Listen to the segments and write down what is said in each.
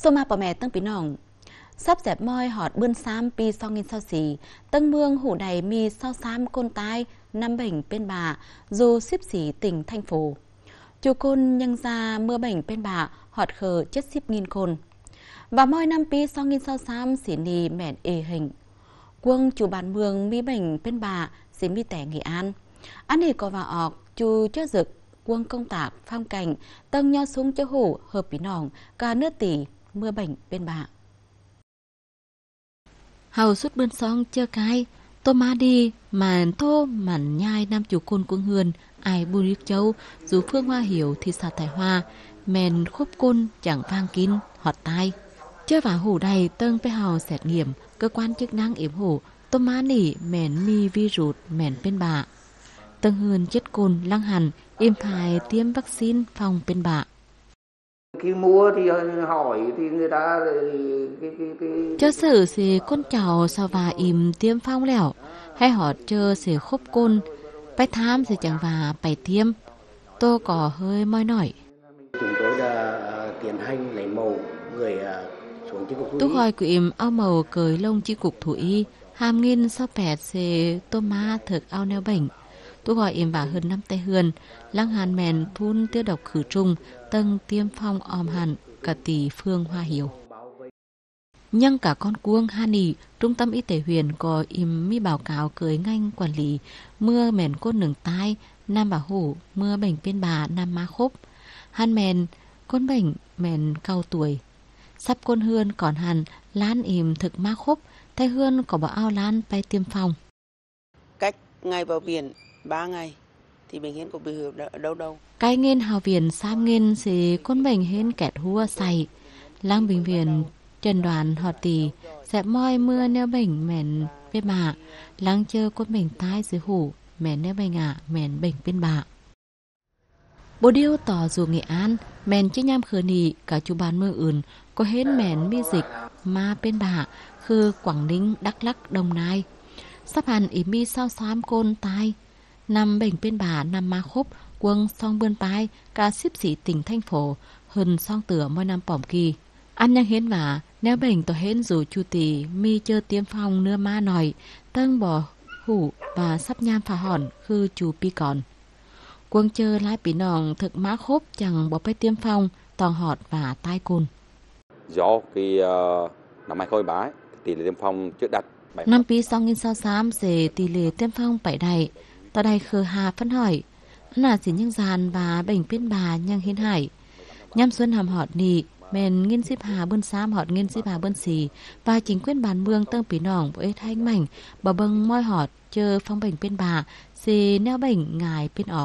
Sô ma bà mẹ tăng bí nòng sắp dẹp môi họt bươn xám pi so nghìn sao xì tân mương hủ đầy mi sao xám côn tai năm bệnh bên bà dù xếp xỉ tỉnh thành phố chù côn nhân ra mưa bệnh bên bà họt khờ chất xếp nghìn côn và môi năm pi so nghìn sao xám xỉ nì mẹn ê hình quân chủ bản mường mi bệnh bên bà xỉ mi tẻ Nghệ An anh này có vào ọc chù cho dực quân công tác phong cảnh tân nho súng cho hủ hợp bí nòng cả nước tỷ mưa bệnh bên bà hầu suốt bươn song chơi cái tô má đi màn thô màn nhai nam chủ côn quân hườn ai bu riết châu dù phương hoa hiểu thì sao tài hoa mèn khúc côn chẳng vang kín họt tai chơi vào hủ đầy tân phải hào xét nghiệm cơ quan chức năng yểm hủ tô má nỉ mèn mi virus mèn bên bà tân hườn chết côn lăng hẳn im phải tiêm vaccine phòng bên bà khi mua thì hỏi thì người ta cho sử thì con cháu sao và im tiêm phong lẻo hay họ chờ sẽ khúc côn phải tham thì chẳng và phải tiêm tôi có hơi moi nổi chúng tôi đã tiến hành lấy mẫu gửi xuống chi cục thú y. Tôi hỏi của im ao màu cởi lông chi cục thú y hàm nghìn sao pẹt sẽ tô má thực ao neo bệnh tôi gọi im bà hơn 5 tay hườn lăng hàn mèn phun tiêu độc khử trùng tân tiêm phong om hẳn cả tỷ phương hoa hiểu nhưng cả con cuông Hany trung tâm y tế huyện có im mi báo cáo cưới ngành quản lý mưa mèn côn nừng tai nam bà hủ mưa bệnh bên bà nam má khúc han mèn côn bệnh mèn cao tuổi sắp côn hươn còn hàn lan im thực má khúc thay hươn có bảo ao lan bay tiêm phòng cách ngày vào viện 3 ngày thì bệnh hen có bị đâu cái nghiên hào viện sam nghiên thì côn bệnh hen kẹt hua say lang bệnh viện trần đoàn họ tỷ sẽ moi mưa neo bệnh mèn bên bà lắng chơi côn bệnh tai dưới hủ mèn neo bệnh mèn bệnh bên bà bố điêu tỏ dù Nghệ An mèn chứ nham khờ nì cả chú bán mưa อื่นcó hết mèn mi dịch ma bên bà khư Quảng Ninh Đắk Lắk Đồng Nai sắp hẳn ý mi sao xám côn tai nằm bệnh bên bà nằm ma khúc quân song bươn tai cả xíp xỉ tỉnh thành phố hơn song tửa mỗi năm bỏng kỳ anh nhang hiến và nếu bệnh tôi hến dù chu tỷ mi chơi tiêm phòng nưa ma nòi tân bỏ hủ và sắp nham phà hòn khư chú pi còn quân chơi lái bị nòng thực má khốp chẳng bỏไปtiêm phòng toàn họt và tai côn do cái năm 2013 tỷ lệ tiêm phòng trước đặt năm pi 2023 về tỷ lệ tiêm phòng bảy đầy tại đây khờ hà phân hỏi là chỉ những dàn và bệnh bên bà nhang hiến hải nhâm xuân hàm họt nị mền nghiên xếp hà bươn xám họt nghiên xếp hà bươn xì và chính quyền bàn mương tân pí nòng với thanh mảnh bà bâng moi họt chờ phong bệnh bên bà xì neo bệnh ngài bên ọc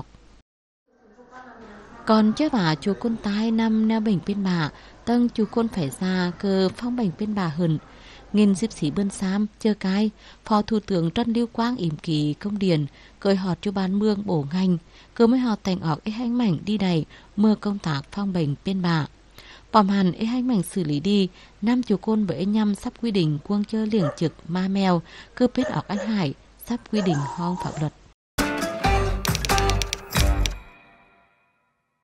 còn chứ bà chú côn tai năm neo bệnh bên bà tân chú côn phải ra cơ phong bệnh bên bà hửn nghiên xếp xí bươn xám chờ cái phó thủ tướng Trần Lưu Quang ỉm kỳ công điển cởi họt chú bàn mương bổ ngành cơ mới họt thành ọc ấy hành mảnh đi đầy mưa công tác phong bệnh bên bà bòm hẳn ấy hành mảnh xử lý đi năm chú côn với nhăm sắp quy định quân chơi liệng trực ma mèo cơ biết ọc anh hải sắp quy định hoang pháp luật